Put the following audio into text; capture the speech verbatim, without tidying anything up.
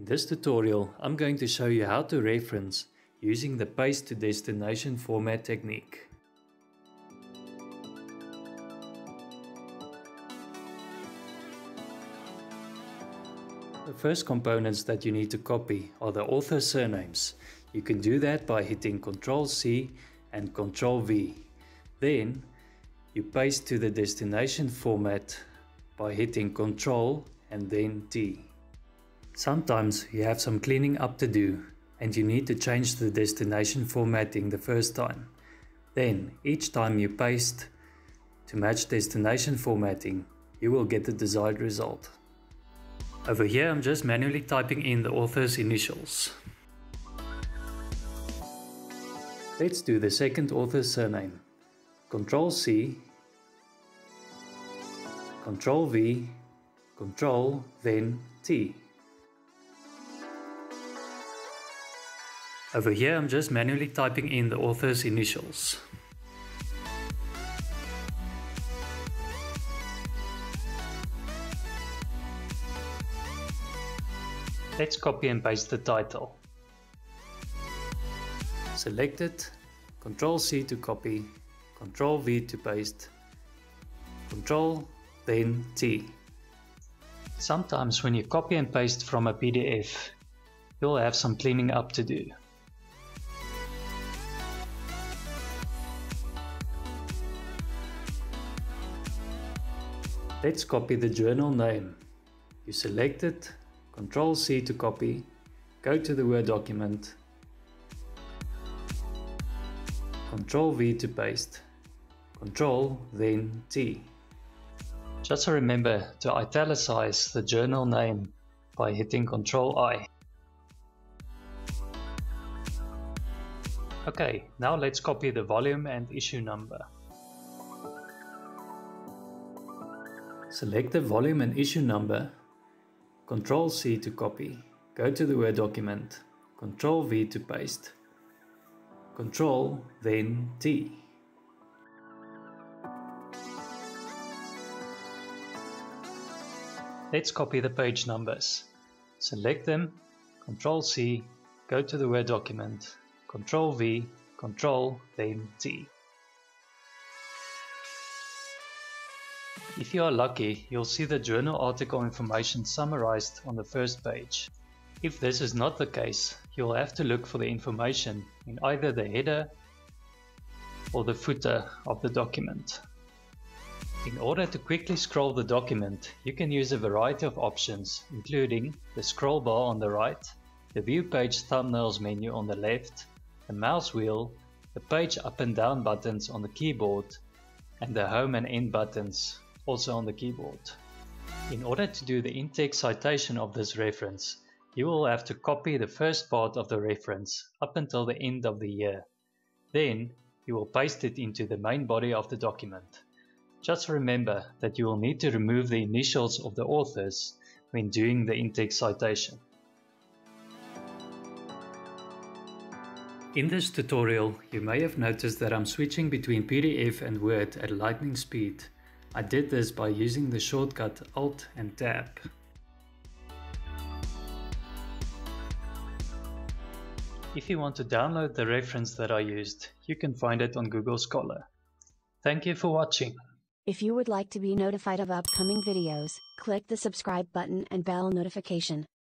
In this tutorial, I'm going to show you how to reference using the paste to destination format technique. The first components that you need to copy are the author surnames. You can do that by hitting control C and control V. Then you paste to the destination format by hitting control and then T. Sometimes you have some cleaning up to do and you need to change the destination formatting the first time. Then each time you paste to match destination formatting, you will get the desired result. Over here I'm just manually typing in the author's initials. Let's do the second author's surname. control C, control V, control, then T. Over here I'm just manually typing in the author's initials. Let's copy and paste the title. Select it, control C to copy, control V to paste, control, then T. Sometimes when you copy and paste from a P D F, you'll have some cleaning up to do. Let's copy the journal name. You select it, control C to copy, go to the Word document, control V to paste, control, then T. Just remember to italicize the journal name by hitting control I. Okay, now let's copy the volume and issue number. Select the volume and issue number, control C to copy, go to the Word document, control V to paste, control, then T. Let's copy the page numbers. Select them, control C, go to the Word document, control V, control, then T. If you are lucky, you'll see the journal article information summarized on the first page. If this is not the case, you'll have to look for the information in either the header or the footer of the document. In order to quickly scroll the document, you can use a variety of options, including the scroll bar on the right, the View Page Thumbnails menu on the left, the mouse wheel, the page up and down buttons on the keyboard, and the Home and End buttons also on the keyboard. In order to do the in-text citation of this reference, you will have to copy the first part of the reference up until the end of the year. Then you will paste it into the main body of the document. Just remember that you will need to remove the initials of the authors when doing the in-text citation. In this tutorial, you may have noticed that I'm switching between P D F and Word at lightning speed. I did this by using the shortcut Alt and Tab. If you want to download the reference that I used, you can find it on Google Scholar. Thank you for watching. If you would like to be notified of upcoming videos, click the subscribe button and bell notification.